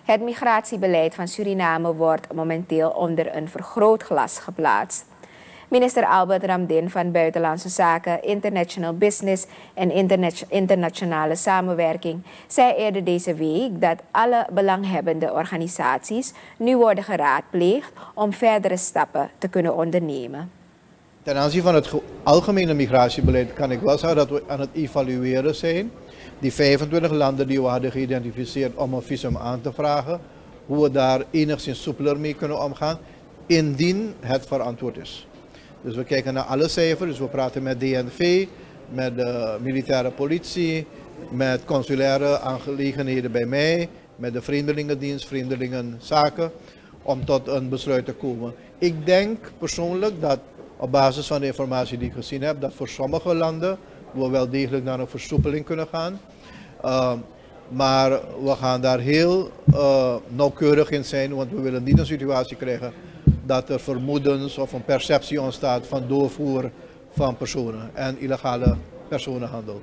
Het migratiebeleid van Suriname wordt momenteel onder een vergrootglas geplaatst. Minister Albert Ramdin van Buitenlandse Zaken, International Business en Internationale Samenwerking zei eerder deze week dat alle belanghebbende organisaties nu worden geraadpleegd om verdere stappen te kunnen ondernemen. Ten aanzien van het algemene migratiebeleid kan ik wel zeggen dat we aan het evalueren zijn. Die 25 landen die we hadden geïdentificeerd om een visum aan te vragen, hoe we daar enigszins soepeler mee kunnen omgaan, indien het verantwoord is. Dus we kijken naar alle cijfers, dus we praten met DNV, met de militaire politie, met consulaire aangelegenheden bij mij, met de Vreemdelingendienst, Vreemdelingenzaken, om tot een besluit te komen. Ik denk persoonlijk dat op basis van de informatie die ik gezien heb, dat voor sommige landen we wel degelijk naar een versoepeling kunnen gaan. Maar we gaan daar heel nauwkeurig in zijn, want we willen niet een situatie krijgen dat er vermoedens of een perceptie ontstaat van doorvoer van personen en illegale personenhandel.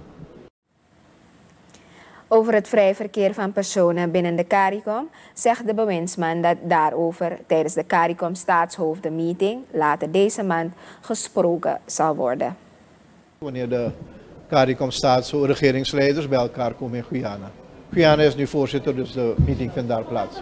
Over het vrij verkeer van personen binnen de CARICOM zegt de bewindsman dat daarover tijdens de CARICOM staatshoofdenmeeting later deze maand gesproken zal worden. Wanneer de CARICOM regeringsleiders bij elkaar komen in Guyana. Guyana is nu voorzitter, dus de meeting vindt daar plaats.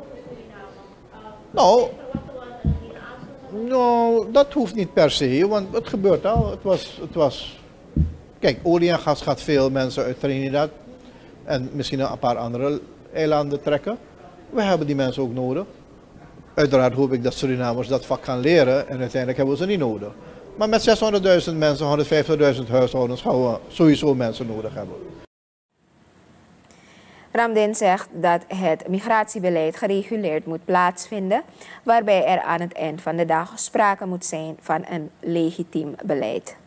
Nou, dat hoeft niet per se, want het gebeurt al. Kijk, olie en gas gaat veel mensen uit Trinidad en misschien een paar andere eilanden trekken. We hebben die mensen ook nodig. Uiteraard hoop ik dat Surinamers dat vak gaan leren en uiteindelijk hebben we ze niet nodig. Maar met 600.000 mensen, 150.000 huishoudens gaan we sowieso mensen nodig hebben. Ramdin zegt dat het migratiebeleid gereguleerd moet plaatsvinden, waarbij er aan het eind van de dag sprake moet zijn van een legitiem beleid.